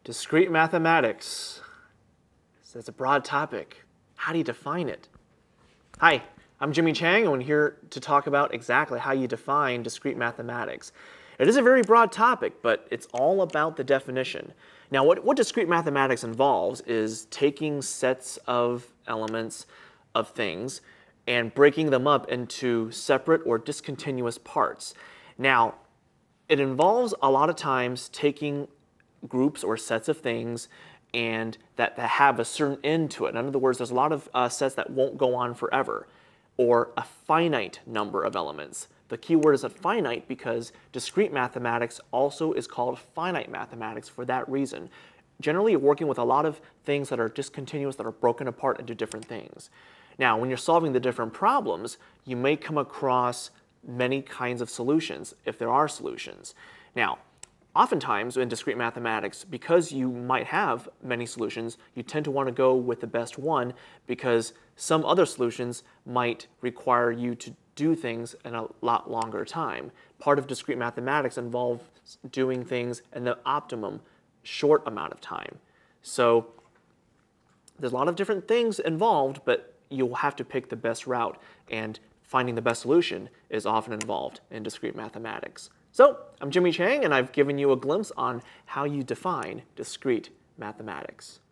Discrete mathematics. So it's a broad topic. How do you define it? Hi, I'm Jimmy Chang, and I'm here to talk about exactly how you define discrete mathematics. It is a very broad topic, but it's all about the definition. Now, what discrete mathematics involves is taking sets of elements of things and breaking them up into separate or discontinuous parts. Now, it involves a lot of times taking groups or sets of things and that have a certain end to it. In other words, there's a lot of sets that won't go on forever, or a finite number of elements. The key word is a finite because discrete mathematics also is called finite mathematics for that reason. Generally, you're working with a lot of things that are discontinuous, that are broken apart into different things. Now, when you're solving the different problems, you may come across many kinds of solutions, if there are solutions. Now, oftentimes in discrete mathematics, because you might have many solutions, you tend to want to go with the best one because some other solutions might require you to do things in a lot longer time. Part of discrete mathematics involves doing things in the optimum short amount of time. So there's a lot of different things involved, but you'll have to pick the best route, and finding the best solution is often involved in discrete mathematics. So, I'm Jimmy Chang, and I've given you a glimpse on how you define discrete mathematics.